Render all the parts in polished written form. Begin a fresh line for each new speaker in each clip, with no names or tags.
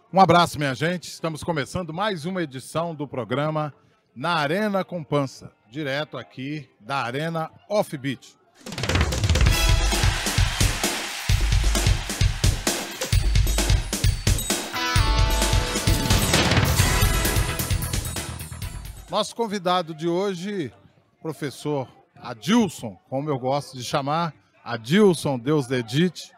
Um abraço, minha gente. Estamos começando mais uma edição do programa Na Arena com Pança, direto aqui da Arena Offbeat. Nosso convidado de hoje, professor Adilson, como eu gosto de chamar, Adilson Deus Dedite,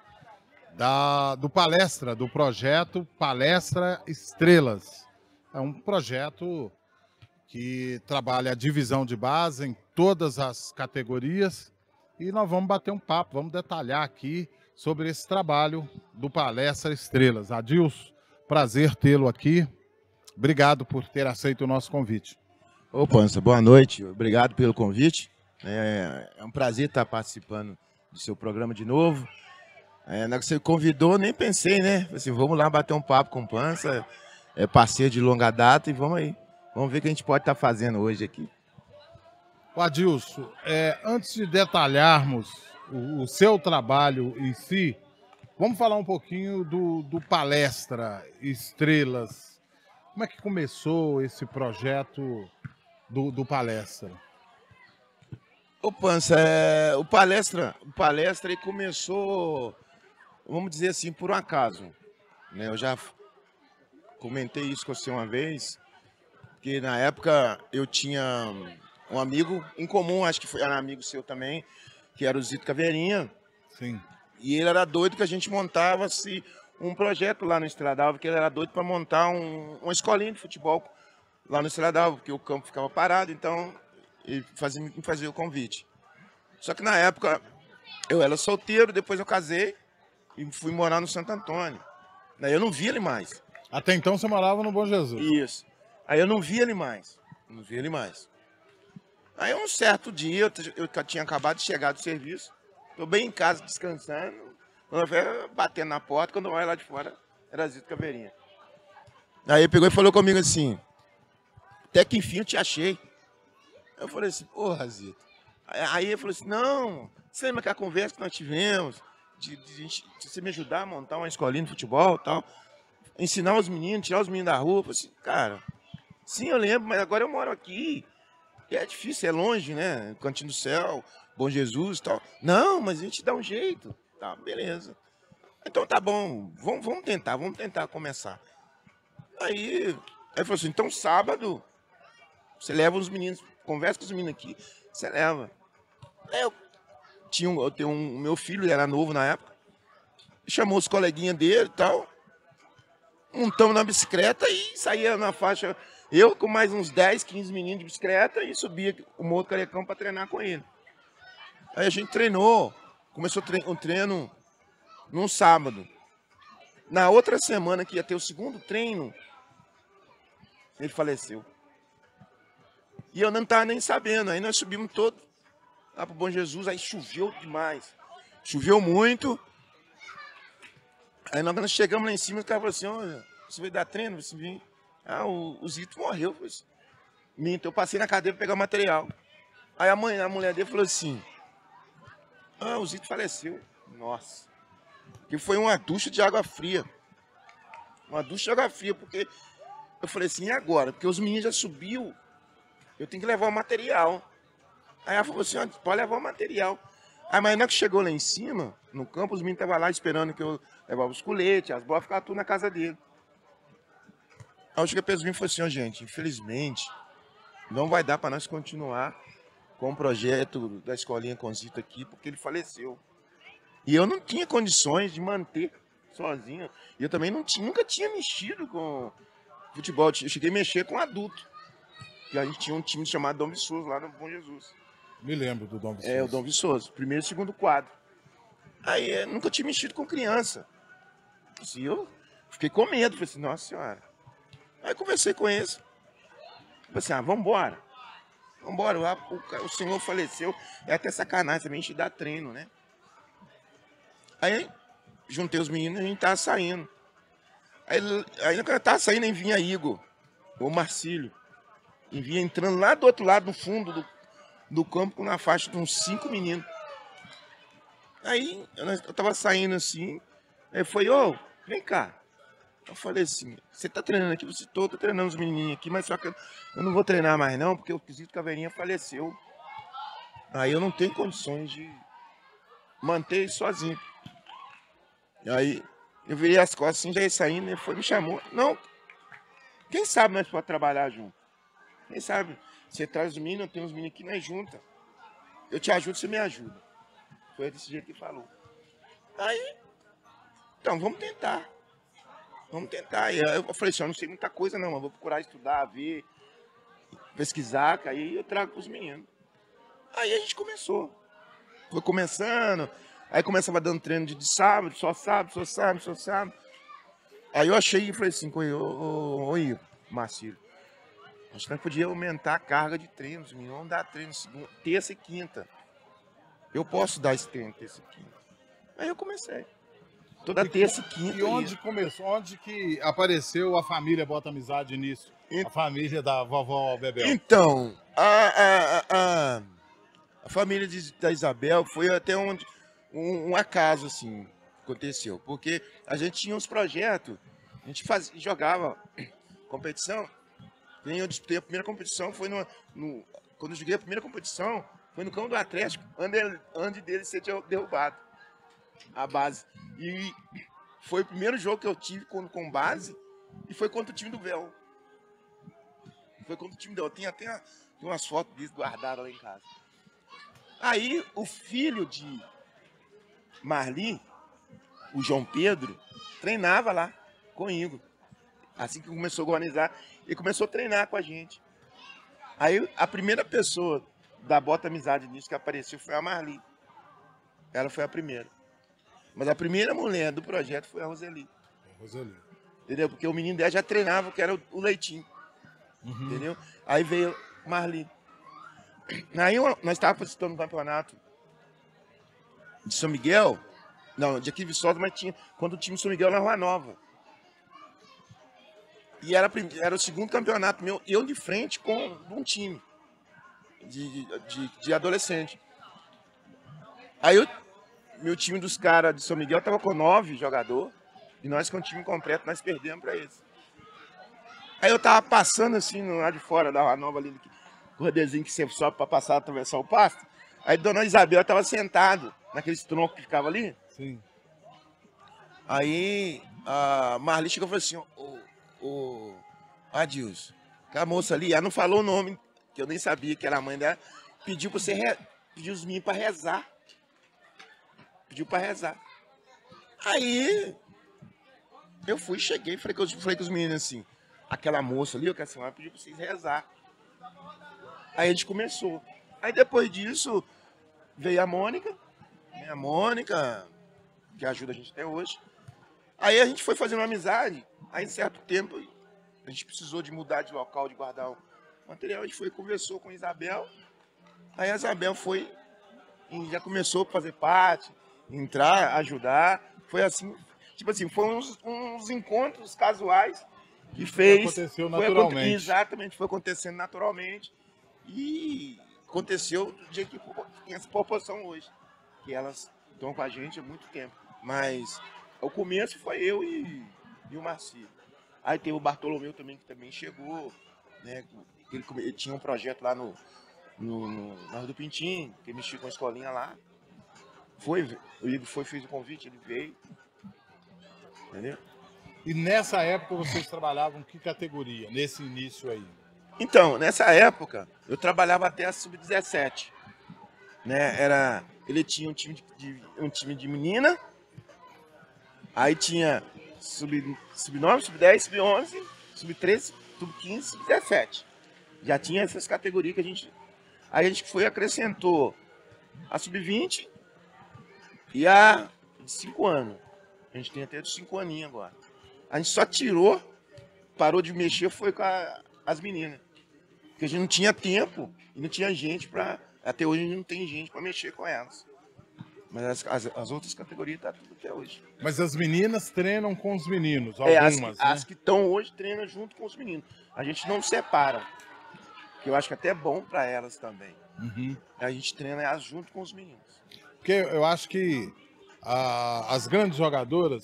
do projeto Palestra Estrelas. É um projeto que trabalha a divisão de base em todas as categorias e nós vamos bater um papo, vamos detalhar aqui sobre esse trabalho do Palestra Estrelas. Adilson, prazer tê-lo aqui. Obrigado por ter aceito o nosso convite.
Ô Pança, boa noite. Obrigado pelo convite. É um prazer estar participando do seu programa de novo. Na hora que você convidou, nem pensei, né? Assim, vamos lá bater um papo com o Pança. É parceiro de longa data e vamos aí. Vamos ver o que a gente pode estar fazendo hoje aqui.
O Adilson, antes de detalharmos o seu trabalho em si, vamos falar um pouquinho do Palestra Estrelas. Como é que começou esse projeto do Palestra?
Ô Pança, o palestra ele começou, vamos dizer assim, por um acaso. Né? Eu já comentei isso com você uma vez, que na época eu tinha um amigo em comum, acho que era amigo seu também, que era o Zito Caveirinha.
Sim.
E ele era doido que a gente montava-se um projeto lá no Estradal, que ele era doido para montar uma escolinha de futebol lá no Estradal, porque o campo ficava parado, então ele me fazia o convite. Só que na época eu era solteiro, depois eu casei e fui morar no Santo Antônio. Daí eu não via ele mais.
Até então você morava no Bom Jesus.
Isso. Aí eu não via ele mais. Aí um certo dia, eu tinha acabado de chegar do serviço, tô bem em casa descansando, quando eu veio batendo na porta, quando eu olho lá de fora, era Zito Caveirinha. Aí ele pegou e falou comigo assim, até que enfim eu te achei. Eu falei assim, porra, Zito. Aí ele falou assim, não, você lembra que a conversa que nós tivemos, de você me ajudar a montar uma escolinha de futebol e tal, ensinar os meninos, tirar os meninos da rua. Eu falei assim, cara, sim, eu lembro, mas agora eu moro aqui. E é difícil, é longe, né? Cantinho do Céu, Bom Jesus e tal. Não, mas a gente dá um jeito. Tá, beleza. Então tá bom, vamos tentar começar. Aí ele falou assim, então sábado, você leva os meninos, conversa com os meninos aqui, você leva. Aí eu tenho meu filho, ele era novo na época, chamou os coleguinhas dele e tal, montamos na bicicleta e saía na faixa, eu com mais uns 10, 15 meninos de bicicleta e subia o Morro do Carecão para treinar com ele. Aí a gente treinou, começou um treino num sábado. Na outra semana que ia ter o segundo treino, ele faleceu. E eu não estava nem sabendo, aí nós subimos todos lá pro Bom Jesus, aí choveu demais. Choveu muito. Aí nós chegamos lá em cima, o cara falou assim, olha, você vai dar treino? Você vem? O Zito morreu. Minto, eu passei na cadeira para pegar o material. Aí a mulher dele falou assim, o Zito faleceu. Nossa. Que foi uma ducha de água fria. Uma ducha de água fria, porque eu falei assim, e agora? Porque os meninos já subiu, eu tenho que levar o material. Aí ela falou assim, pode levar o material. Aí mas na hora que chegou lá em cima, no campo, os meninos estavam lá esperando que eu levava os coletes, as bolas, ficavam tudo na casa dele. Aí eu cheguei para os meninos e falei assim, gente, infelizmente, não vai dar para nós continuar com o projeto da escolinha com o Zito aqui, porque ele faleceu. E eu não tinha condições de manter sozinho. E eu também nunca tinha mexido com futebol. Eu cheguei a mexer com adulto. E a gente tinha um time chamado Dom Viçoso lá no Bom Jesus.
Me lembro do Dom Viçoso.
O Dom Viçoso, primeiro e segundo quadro. Aí eu nunca tinha mexido com criança. Assim, eu fiquei com medo, falei assim, nossa senhora. Aí conversei com eles. Falei assim, vamos embora. O senhor faleceu. É até sacanagem também a gente dá treino, né? Aí juntei os meninos e a gente tava saindo. Aí quando eu tava saindo, aí vinha Igor, o Marcílio. E vinha entrando lá do outro lado, no fundo do campo, com uma faixa de uns 5 meninos. Aí eu tava saindo assim, aí foi, vem cá, Eu falei assim, você tá treinando aqui, você tô treinando os menininhos aqui, mas só que eu não vou treinar mais não, porque o Zito Caveirinha faleceu. Aí eu não tenho condições de manter isso sozinho. Aí eu virei as costas assim, já ia saindo, ele foi, me chamou. Não, quem sabe nós podemos trabalhar junto? Quem sabe? Você traz os meninos, eu tenho os meninos aqui, nós juntas. Eu te ajudo, você me ajuda. Foi desse jeito que ele falou. Aí, então, vamos tentar. Vamos tentar. E aí eu falei assim, eu não sei muita coisa não, mas vou procurar estudar, ver, pesquisar, que aí eu trago para os meninos. Aí a gente começou. Foi começando, aí começava dando treino de sábado, só sábado, só sábado, só sábado. Aí eu achei e falei assim com ele, ô Igor, Marcelo, acho que nós podíamos aumentar a carga de treinos, menino. Vamos dar treino segunda, terça e quinta. Eu posso dar esse treino terça e quinta. Aí eu comecei. Toda terça e quinta.
E onde começou? Onde que apareceu a família Bota Amizade nisso? A família da vovó Bebel.
Então, a família da Isabel foi até onde um acaso, assim, aconteceu. Porque a gente tinha uns projetos, a gente jogava competição. Eu disputei a primeira competição, foi quando eu joguei a primeira competição, foi no campo do Atlético, antes dele ser derrubado, a base. E foi o primeiro jogo que eu tive com base, e foi contra o time do Véu. Foi contra o time do Véu. Tem até umas fotos disso guardadas lá em casa. Aí, o filho de Marli, o João Pedro, treinava lá comigo. Assim que começou a organizar, ele começou a treinar com a gente. Aí a primeira pessoa da Bota Amizade nisso que apareceu foi a Marli. Ela foi a primeira. Mas a primeira mulher do projeto foi a Roseli. Entendeu? Porque o menino dela já treinava, que era o Leitinho. Uhum. Entendeu? Aí veio Marli. Aí nós estávamos participando do campeonato de São Miguel. Não, de aqui de Viçosa, mas tinha quando o time de São Miguel na Rua Nova. E era o segundo campeonato meu, eu de frente com um time de adolescente. Aí meu time dos caras de São Miguel tava com 9 jogadores, e nós com o time completo, nós perdemos para eles. Aí eu tava passando assim, no lado de fora da Rua Nova, ali, o rodezinho que você sobe para passar, atravessar o pasto. Aí Dona Isabel tava sentado naqueles troncos que ficava ali.
Sim.
Aí a Marli chegou e falou assim, ô Adilson, aquela moça ali, ela não falou o nome, que eu nem sabia que era a mãe dela, pediu para você pediu os meninos para rezar. Pediu para rezar. Aí eu cheguei, falei com os meninos assim, aquela moça ali, que a senhora pediu para vocês rezar. Aí a gente começou. Aí depois disso veio a Mônica, que ajuda a gente até hoje. Aí a gente foi fazendo uma amizade, aí em certo tempo a gente precisou de mudar de local, de guardar o material, a gente foi e conversou com a Isabel. Aí a Isabel foi e já começou a fazer parte, entrar, ajudar. Foi assim, tipo assim, foi uns encontros casuais que fez.
Aconteceu naturalmente.
Exatamente, foi acontecendo naturalmente. E aconteceu do jeito que tem essa proporção hoje. Que elas estão com a gente há muito tempo. Mas o começo foi eu e o Marcelo. Aí tem o Bartolomeu também, que também chegou, né? Ele tinha um projeto lá na Rua do Pintinho, que ele mexia com a escolinha lá. O Igor fez o convite, ele veio. Entendeu?
E nessa época vocês trabalhavam que categoria, nesse início aí?
Então, nessa época, eu trabalhava até a Sub-17. Né? Ele tinha um time de menina, aí tinha Sub-9, Sub-10, Sub-11, Sub-13, Sub-15, Sub-17. Já tinha essas categorias que a gente... Aí a gente acrescentou a Sub-20 e a de 5 anos. A gente tem até de 5 aninhos agora. A gente só parou de mexer, foi com as meninas. Porque a gente não tinha tempo e não tinha gente para... Até hoje a gente não tem gente para mexer com elas. Mas as outras categorias tá tudo até hoje.
Mas as meninas treinam com os meninos, algumas, né?
As que estão hoje treinam junto com os meninos. A gente não separa. Que eu acho que até é bom para elas também.
Uhum.
A gente treina elas junto com os meninos.
Porque eu acho que as grandes jogadoras,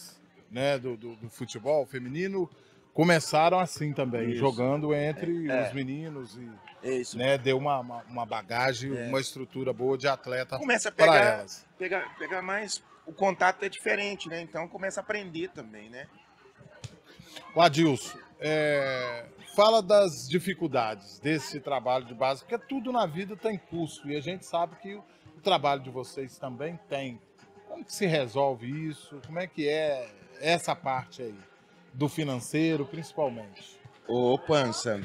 né, do futebol feminino começaram assim também,
Isso.
jogando entre os meninos e
Isso.
né, deu uma bagagem, uma estrutura boa de atleta
Começa a
para elas.
pegar mais, o contato é diferente, né? Então começa a aprender também, né?
O Adilson, fala das dificuldades desse trabalho de base, porque tudo na vida tem custo e a gente sabe que o trabalho de vocês também tem. Como que se resolve isso? Como é que é essa parte aí? Do financeiro, principalmente.
Ô, Pança,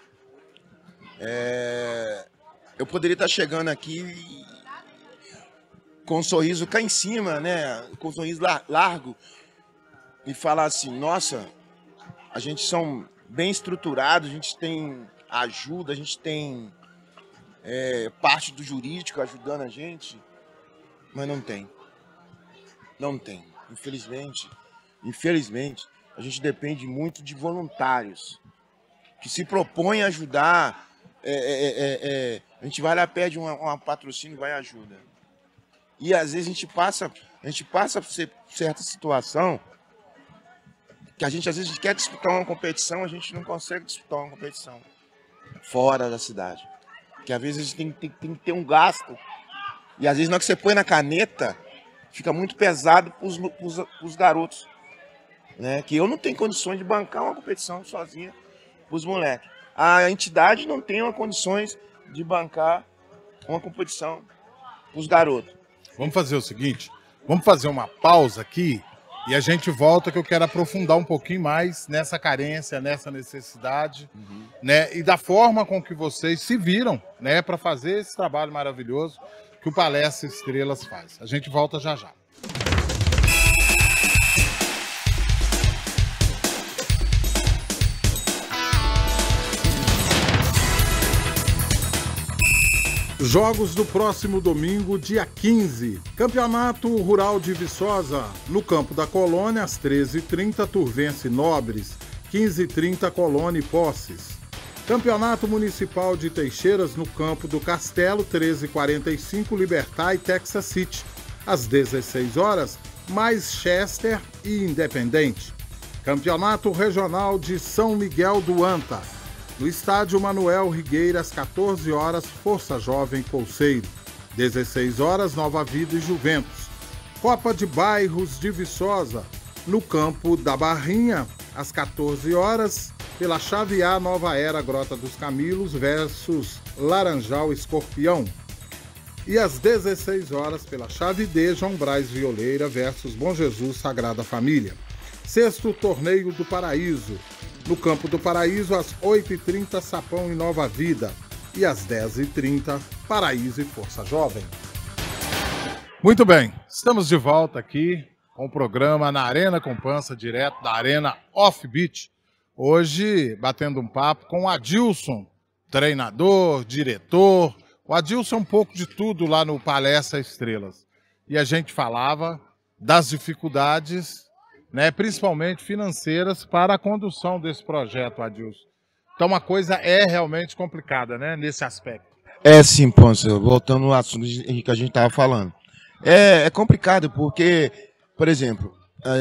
eu poderia estar chegando aqui com um sorriso cá em cima, né? Com um sorriso largo e falar assim, nossa, a gente são bem estruturados, a gente tem ajuda, a gente tem parte do jurídico ajudando a gente, mas não tem. Não tem. Infelizmente, a gente depende muito de voluntários que se propõem a ajudar. A gente vai lá, pede um patrocínio, vai e ajuda. E às vezes a gente passa por certa situação que a gente às vezes quer disputar uma competição, a gente não consegue disputar uma competição fora da cidade. Que às vezes a gente tem que ter um gasto. E às vezes na hora que você põe na caneta, fica muito pesado para os garotos. Né? Que eu não tenho condições de bancar uma competição sozinha para os moleques. A entidade não tem condições de bancar uma competição para os garotos.
Vamos fazer o seguinte, vamos fazer uma pausa aqui e a gente volta que eu quero aprofundar um pouquinho mais nessa carência, nessa necessidade, né? E da forma com que vocês se viram, né, para fazer esse trabalho maravilhoso que o Palestra Estrelas faz. A gente volta já já. Jogos do próximo domingo, dia 15. Campeonato Rural de Viçosa, no Campo da Colônia, às 13h30, Turvense Nobres, 15h30, Colônia e Posses. Campeonato Municipal de Teixeiras, no Campo do Castelo, 13h45, Libertar e Texas City. Às 16 horas, mais Chester e Independente. Campeonato Regional de São Miguel do Anta. No estádio Manuel Rigueira, às 14 horas, Força Jovem Colseiro. 16 horas, Nova Vida e Juventus. Copa de Bairros de Viçosa, no campo da Barrinha, às 14 horas, pela Chave A, Nova Era Grota dos Camilos versus Laranjal Escorpião. E às 16 horas, pela Chave D, João Braz Violeira versus Bom Jesus Sagrada Família. Sexto Torneio do Paraíso. No Campo do Paraíso, às 8h30, Sapão e Nova Vida. E às 10h30, Paraíso e Força Jovem. Muito bem, estamos de volta aqui com o programa Na Arena com Pança, direto da Arena Offbeat. Hoje, batendo um papo com o Adilson, treinador, diretor. O Adilson é um pouco de tudo lá no Palestra Estrelas. E a gente falava das dificuldades, né, principalmente financeiras, para a condução desse projeto, Adilson. Então, uma coisa é realmente complicada, né, nesse aspecto.
É sim, Ponce, voltando ao assunto que a gente estava falando. É complicado porque, por exemplo,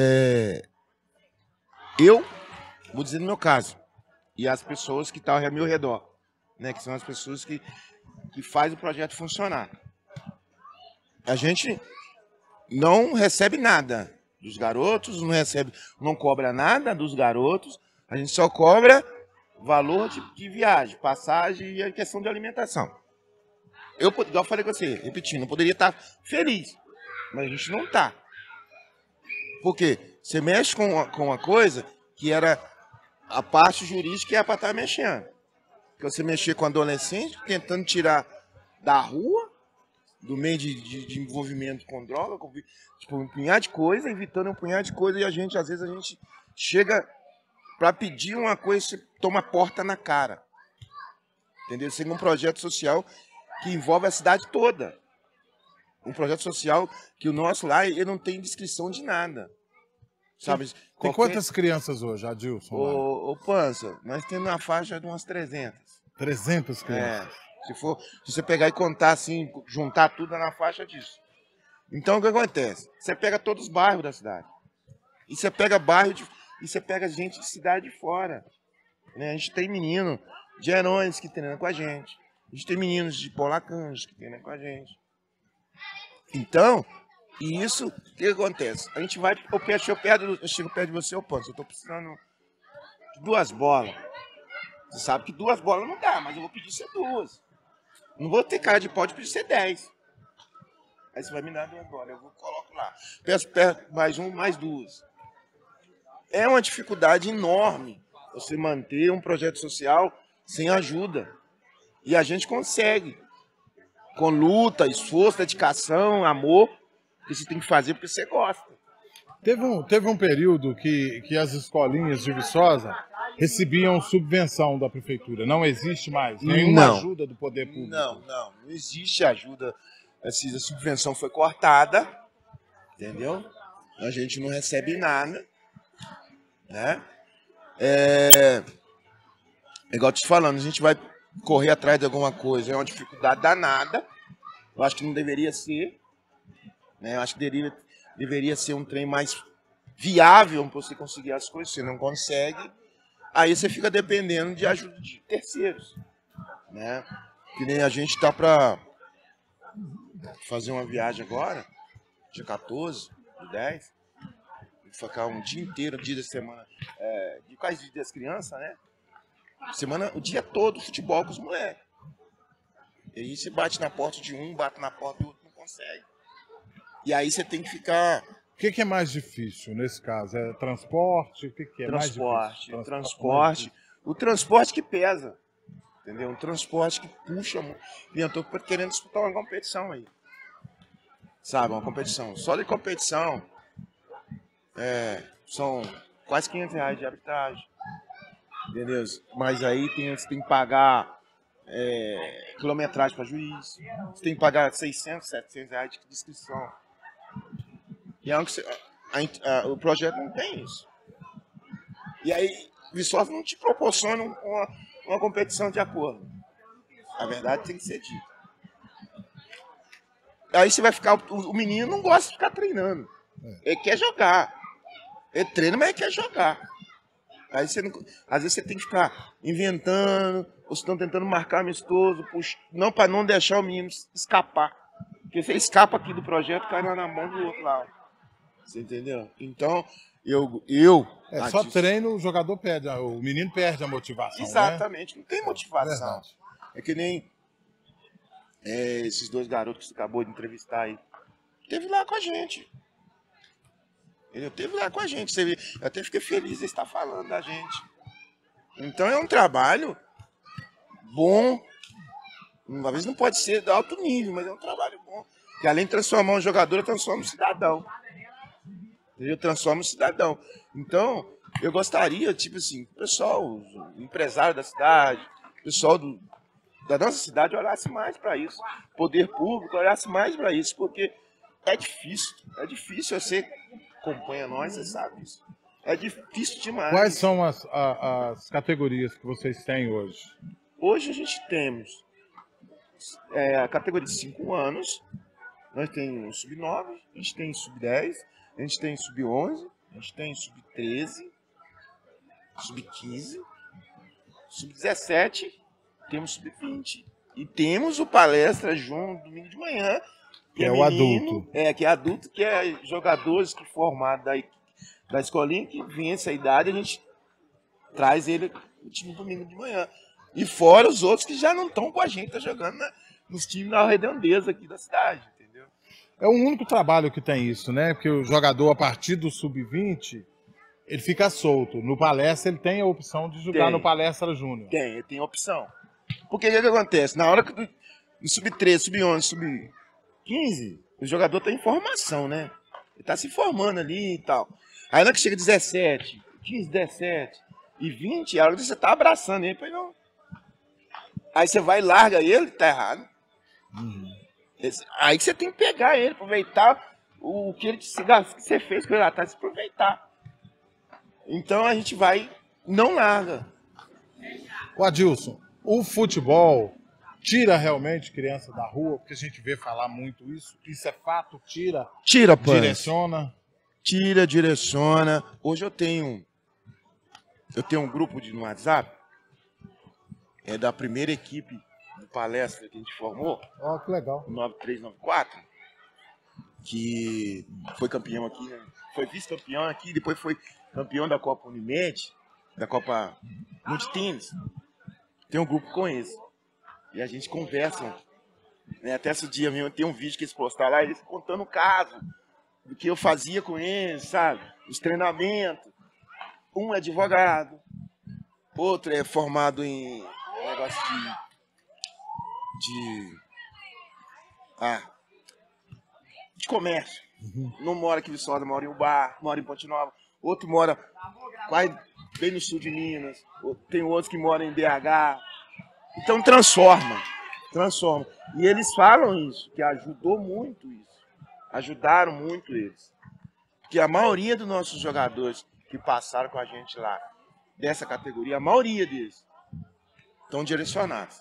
eu, vou dizer no meu caso, e as pessoas que estão ao meu redor, né, que são as pessoas que fazem o projeto funcionar. A gente não recebe nada dos garotos, não cobra nada dos garotos, a gente só cobra valor de viagem, passagem e a questão de alimentação. Eu falei com você, repetindo, eu poderia estar feliz, mas a gente não está. Por quê? Você mexe com uma coisa que era a parte jurídica que é para estar mexendo. Porque você mexer com adolescente, tentando tirar da rua, do meio de envolvimento com droga, com tipo, um punhado de coisa, evitando um punhado de coisa, e às vezes a gente chega para pedir uma coisa e você toma a porta na cara. Entendeu? Seria um projeto social que envolve a cidade toda. Um projeto social que o nosso lá, ele não tem descrição de nada. Sabe?
Tem quantas crianças hoje, Adilson?
Ô, Pança, nós temos uma faixa de umas 300.
300 crianças?
Se você pegar e contar assim, juntar tudo na faixa disso. Então, o que acontece? Você pega todos os bairros da cidade. E você pega bairro, e você pega gente de cidade de fora. Né? A gente tem menino de Herões que treinam com a gente. A gente tem meninos de Polacanjas que treinam com a gente. Então, isso, o que acontece? A gente vai, eu chego perto de você, eu posso. Eu tô precisando de 2 bolas. Você sabe que 2 bolas não dá, mas eu vou pedir ser 2. Não vou ter cara de pau de pedir ser 10. Aí você vai me dar 2 bolas, eu coloco lá. Peço mais 1, mais 2. É uma dificuldade enorme você manter um projeto social sem ajuda. E a gente consegue. Com luta, esforço, dedicação, amor, que você tem que fazer porque você gosta.
Teve um período que as escolinhas de Viçosa recebiam subvenção da prefeitura. Não existe mais nenhuma ajuda do poder público.
Não existe ajuda. A subvenção foi cortada, entendeu? A gente não recebe nada, né? Igual eu te falando, a gente vai correr atrás de alguma coisa, é uma dificuldade danada. Eu acho que não deveria ser, né? Eu acho que deveria ser um trem mais viável para você conseguir as coisas, você não consegue. Aí você fica dependendo de ajuda de terceiros, né? Que nem a gente tá para fazer uma viagem agora, dia 14, dia 10, ficar um dia inteiro, um dia da semana, de quase dia das crianças, né? Semana, o dia todo, futebol com os moleques. E aí você bate na porta de um, bate na porta do outro, não consegue. E aí você tem que ficar...
O que é mais difícil nesse caso? É transporte? O que é mais difícil?
Transporte. O transporte que pesa. Entendeu? Um transporte que puxa. E eu tô querendo disputar uma competição aí. Sabe, uma competição. Só de competição são quase R$500 de arbitragem. Entendeu? Mas aí você tem que pagar quilometragem para juiz. Você tem que pagar R$600, R$700 de inscrição. E é o projeto não tem isso. E aí, Viçosa não te proporciona uma competição de acordo. A verdade tem que ser dita. Aí você vai ficar... O menino não gosta de ficar treinando. Ele quer jogar. Ele treina, mas ele quer jogar. Aí você não, às vezes você tem que ficar inventando, ou estão tentando marcar amistoso, para não deixar o menino escapar. Porque se ele escapa aqui do projeto, cai na mão do outro lado. Você entendeu? Então,
só treino, o jogador perde, o menino perde a motivação.
Exatamente,
né?
Não tem motivação. É que nem esses 2 garotos que você acabou de entrevistar aí. Teve lá com a gente. Ele teve lá com a gente. Eu até fiquei feliz de estar falando da gente. Então é um trabalho bom. Uma vez não pode ser de alto nível, mas é um trabalho bom. Que além de transformar um jogador, transforma um cidadão. Eu transformo um cidadão. Então, eu gostaria, tipo assim, o pessoal, o empresário da cidade, o pessoal da nossa cidade olhasse mais para isso. O poder público olhasse mais para isso, porque é difícil. É difícil. Você acompanha nós, você sabe isso. É difícil demais.
Quais são as categorias que vocês têm hoje?
Hoje a gente temos a categoria de 5 anos, nós temos sub-9, a gente tem sub-10, a gente tem sub-11, a gente tem sub-13, sub-15, sub-17, temos sub-20. E temos o palestra junto domingo de manhã.
Que é o adulto.
Que é adulto, que é jogadores que formados da escolinha, que vence a idade, a gente traz ele no time domingo de manhã. E fora os outros que já não estão com a gente, tá jogando nos times na redondeza aqui da cidade, entendeu?
É o único trabalho que tem isso, né? Porque o jogador, a partir do sub-20, ele fica solto. No palestra, ele tem a opção de jogar no palestra júnior.
Ele tem opção. Porque o que acontece? Na hora que no sub-13, sub-11, sub-15, o jogador tá em formação, né? Ele tá se formando ali e tal. Aí na hora que chega 17, 15, 17 e 20, é a hora que você tá abraçando ele, não. Aí você vai e larga ele, tá errado. Aí que você tem que pegar ele, aproveitar o que você fez com ele lá atrás, aproveitar. Então a gente vai, não larga.
O Adilson, o futebol tira realmente criança da rua, porque a gente vê falar muito isso. Isso é fato? Tira,
pô.
Direciona?
tira, direciona. Hoje eu tenho um grupo no WhatsApp, da primeira equipe de palestra que a gente formou,
Ó, que legal.
9394, que foi campeão aqui, né? Foi vice-campeão aqui, depois foi campeão da Copa Unimed, da Copa Multitênis. Tem um grupo com eles. E a gente conversa, né? Até esse dia mesmo tem um vídeo que eles postaram lá, eles contando o caso do que eu fazia com eles, sabe? Os treinamentos. Um é advogado, outro é formado em negócio de comércio. Não mora aqui em Viçosa, mora em Ubar, mora em Ponte Nova. Outro mora quase bem no sul de Minas. Tem outros que moram em BH. Então transforma. E eles falam isso, que ajudou muito isso. Ajudaram muito eles. Porque a maioria dos nossos jogadores que passaram com a gente lá, dessa categoria, a maioria deles estão direcionados.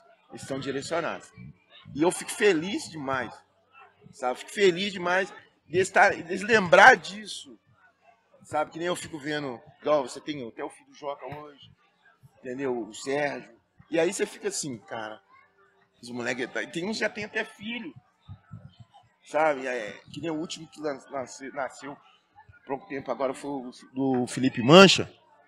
E eu fico feliz demais, sabe? Fico feliz demais deles lembrar disso, sabe? Que nem eu fico vendo, igual você tem até o filho do Joca hoje, entendeu? O Sérgio. E aí você fica assim, cara, os moleques, tem uns que já tem até filho, sabe? Que nem o último que nasceu há pouco tempo agora foi o do Felipe Mancha.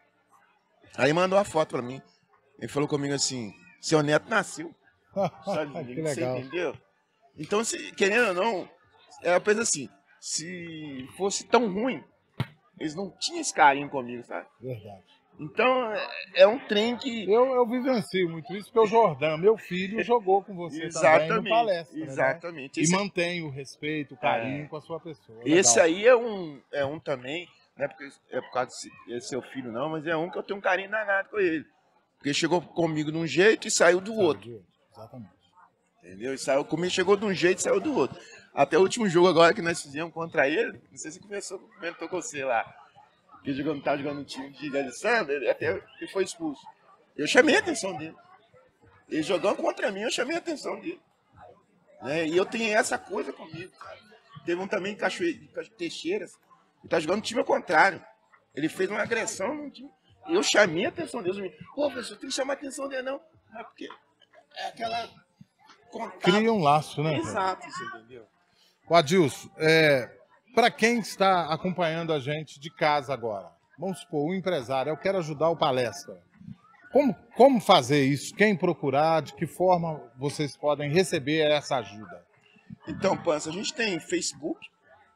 Aí mandou a foto pra mim. Ele falou comigo assim, seu neto nasceu. Sabe?
Que legal.
Você entendeu? Então, querendo ou não, eu penso assim, se fosse tão ruim, eles não tinham esse carinho comigo, sabe?
Verdade.
Então, é um trem que...
Eu vivencio muito isso, porque o Jordão, meu filho, jogou com você também no palestra.
Exatamente.
Né? E mantém o respeito, o carinho com a sua pessoa.
Esse aí é um também, não é porque é por causa de seu filho não, mas é um que eu tenho um carinho danado com ele. Porque chegou comigo de um jeito e saiu do outro.
Exatamente.
Entendeu? E saiu comigo, chegou de um jeito e saiu do outro. Até o último jogo agora que nós fizemos contra ele, não sei se comentou com você lá. Que ele estava jogando no time de Alessandro, ele foi expulso. Eu chamei a atenção dele. Ele jogando contra mim, eu chamei a atenção dele. Né? E eu tenho essa coisa comigo, cara. Teve um também em Teixeiras, que tá jogando no time ao contrário. Ele fez uma agressão no time. E eu chamei a atenção dele. Pô, professor, tem que chamar a atenção dele, não. É porque é aquela... contato.
Cria um laço, né?
Exato, você entendeu?
O Adilson, para quem está acompanhando a gente de casa agora, vamos supor, o empresário, eu quero ajudar o palestra. Como fazer isso? Quem procurar? De que forma vocês podem receber essa ajuda?
Então, Pança, a gente tem Facebook,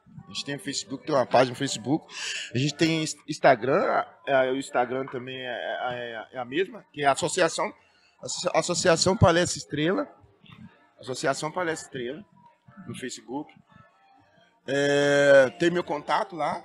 tem uma página no Facebook, a gente tem Instagram, o Instagram também é a mesma, que é a Associação Palestra Estrela, no Facebook. Tem meu contato lá,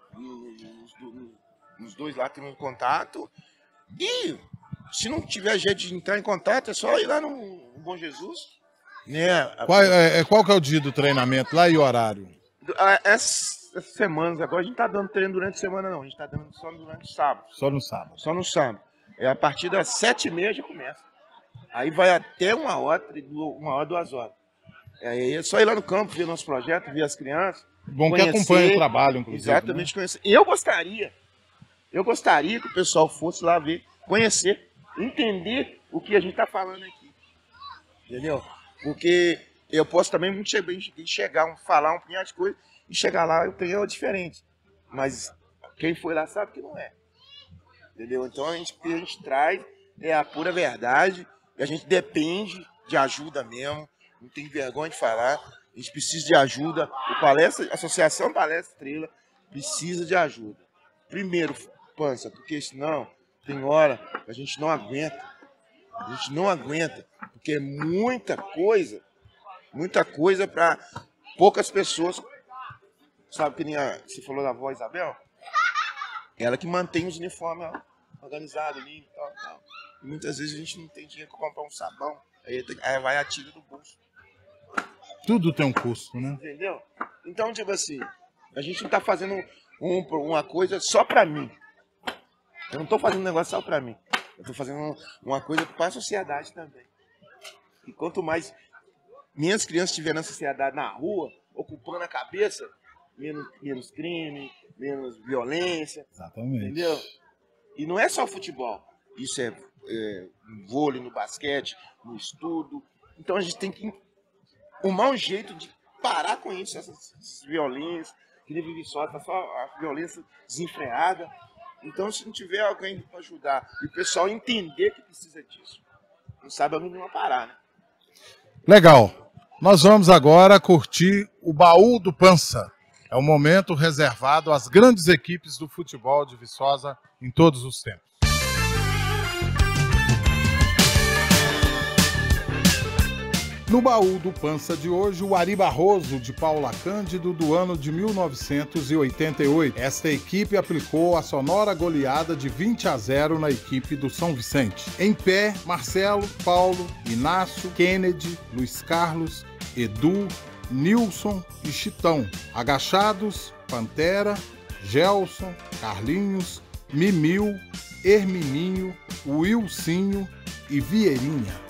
nos dois lá tem meu contato. E se não tiver jeito de entrar em contato, é só ir lá no Bom Jesus. Né?
Qual que é o dia do treinamento lá e o horário?
Essas semanas agora, a gente tá dando treino durante a semana não, a gente tá dando só durante o sábado.
Só no sábado.
Só no sábado. A partir das 7h30 já começa. Aí vai até 1h, 2 horas. Aí é só ir lá no campo, ver nosso projeto, ver as crianças.
Bom conhecer, que acompanha o trabalho, inclusive.
Exatamente,
né?
Conhecer. Eu gostaria que o pessoal fosse lá ver, conhecer, entender o que a gente está falando aqui. Entendeu? Porque eu posso também muito falar um punhado de coisa e chegar lá e o treino é diferente. Mas quem foi lá sabe que não é. Entendeu? Então o que a gente traz é a pura verdade e a gente depende de ajuda mesmo. Não tem vergonha de falar. A gente precisa de ajuda. A Associação Palestra Estrela precisa de ajuda. Primeiro, Pança, porque senão tem hora que a gente não aguenta. A gente não aguenta. Porque é muita coisa para poucas pessoas. Sabe que nem você falou da avó Isabel? Ela que mantém os uniformes organizados ali e tal. E muitas vezes a gente não tem dinheiro para comprar um sabão. Aí vai a tira do bolso.
Tudo tem um custo, né?
Entendeu? Então, tipo assim, a gente não tá fazendo uma coisa só pra mim. Eu não tô fazendo um negócio só pra mim. Eu tô fazendo uma coisa para a sociedade também. E quanto menos crianças tiverem na sociedade, na rua, ocupando a cabeça, menos crime, menos violência.
Exatamente.
Entendeu? E não é só futebol. Isso é no vôlei, no basquete, no estudo. Então a gente tem que arrumar um jeito de parar com isso, essas violências, que nem Viçosa, tá só a violência desenfreada. Então, se não tiver alguém para ajudar e o pessoal entender que precisa disso, não sabe onde não parar, né?
Legal. Nós vamos agora curtir o Baú do Pança. É um momento reservado às grandes equipes do futebol de Viçosa em todos os tempos. No Baú do Pança de hoje, o Ari Barroso, de Paula Cândido, do ano de 1988. Esta equipe aplicou a sonora goleada de 20-0 na equipe do São Vicente. Em pé, Marcelo, Paulo, Inácio, Kennedy, Luiz Carlos, Edu, Nilson e Chitão. Agachados, Pantera, Gelson, Carlinhos, Mimil, Hermininho, Wilsinho e Vieirinha.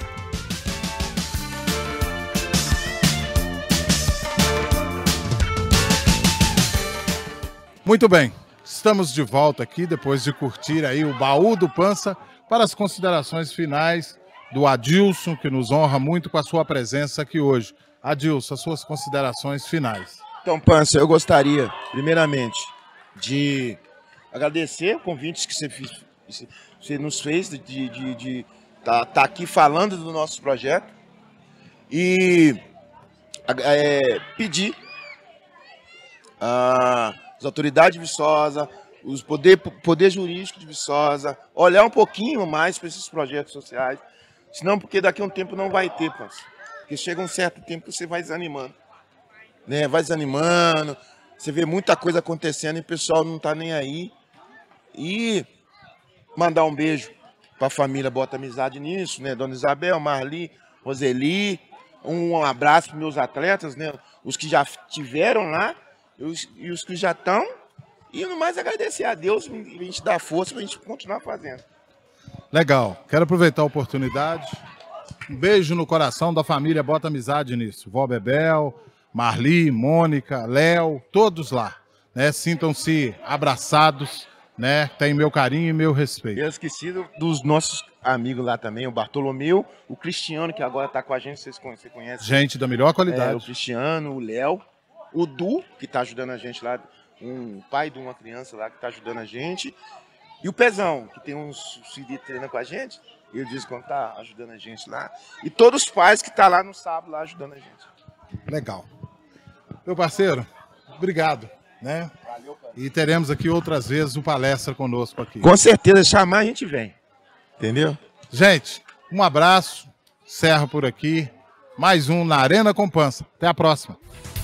Muito bem, estamos de volta aqui depois de curtir aí o Baú do Pança para as considerações finais do Adilson, que nos honra muito com a sua presença aqui hoje. Adilson, as suas considerações finais.
Então, Pança, eu gostaria, primeiramente, de agradecer o convite que você nos fez de tá aqui falando do nosso projeto e pedir as autoridades de Viçosa, os poder jurídico de Viçosa, olhar um pouquinho mais para esses projetos sociais, senão porque daqui a um tempo não vai ter, Pança. Porque chega um certo tempo que você vai desanimando, né? Vai desanimando, você vê muita coisa acontecendo e o pessoal não está nem aí. E mandar um beijo para a família Bota Amizade nisso, né? Dona Isabel, Marli, Roseli, um abraço para meus atletas, né? Os que já estiveram lá e os que já estão, e no mais agradecer a Deus e a gente dar força para a gente continuar fazendo.
Legal, quero aproveitar a oportunidade, um beijo no coração da família Bota Amizade nisso, Vó Bebel, Marli, Mônica, Léo, todos lá, né? Sintam-se abraçados, né? Tem meu carinho e meu respeito.
Eu esqueci dos nossos amigos lá também, o Bartolomeu, o Cristiano, que agora está com a gente, você conhece?
Gente da melhor qualidade.
O Cristiano, o Léo, o Du, que está ajudando a gente lá, um pai de uma criança lá que está ajudando a gente, e o Pezão, que tem uns CD treinando com a gente, ele diz que está ajudando a gente lá, e todos os pais que estão lá no sábado lá ajudando a gente.
Legal. Meu parceiro, obrigado, né?
Valeu, cara.
E teremos aqui outras vezes uma palestra conosco aqui.
Com certeza, chamar a gente vem, entendeu?
Gente, um abraço, encerro por aqui, mais um na Arena com Pança. Até a próxima.